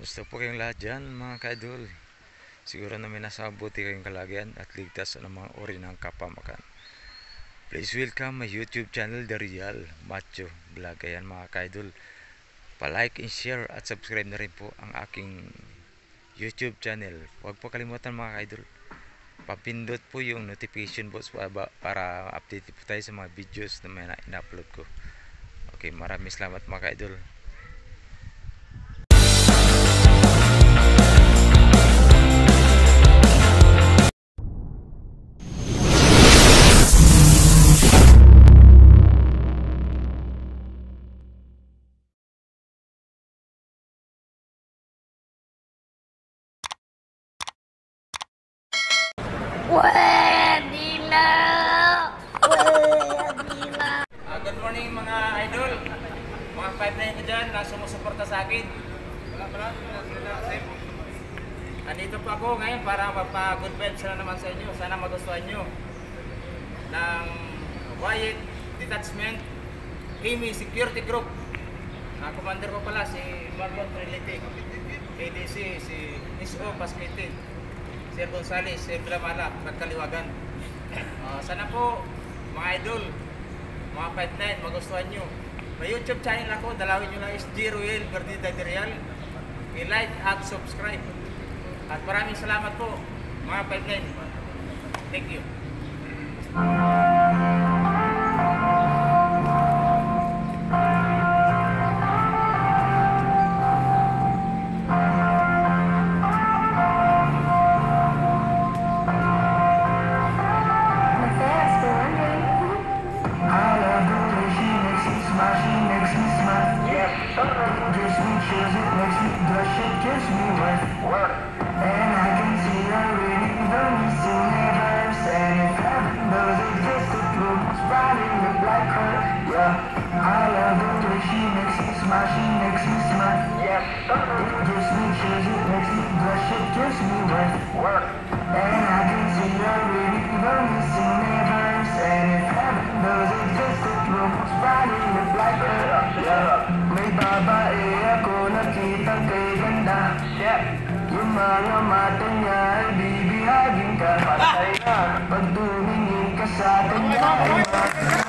Kumusta po kayong lahat dyan mga ka-idol? Siguro na may nasa mabuti kayong kalagayan at ligtas sa mga uri ng kapamakan. Please welcome my YouTube channel, The Real Macho Vlog. Ayan mga ka-idol, pa-like and share at subscribe na rin po ang aking YouTube channel. Huwag po kalimutan mga ka-idol, papindot po yung notification box para update po tayo sa mga videos na may na-upload ko. Okay, maraming salamat mga ka-idol. Good morning mga idol, mga 5'9" ko dyan na sumusuporta sa akin. Andito po ako ngayon para magpa-good vibes na naman sa inyo. Sana magustuhan nyo ng Wyatt Detachment Kimi Security Group. Commander ko pala si Marlon Trinity, KDC si Iso Pasquete, Sir Gonzales, Sir Blamala, Nagkaliwagan. Sana po mga idol, mga 5'9", magustuhan nyo. May YouTube channel ako, dalawin nyo lang, SG Ruel Gordita de Real. I-like at subscribe. At maraming salamat po mga 5'9". Thank you. May babae ako nakitang kay ganda. Yung mga mata niya ay bibihagin ka. Patay na pag tumingin ka sa kanya ay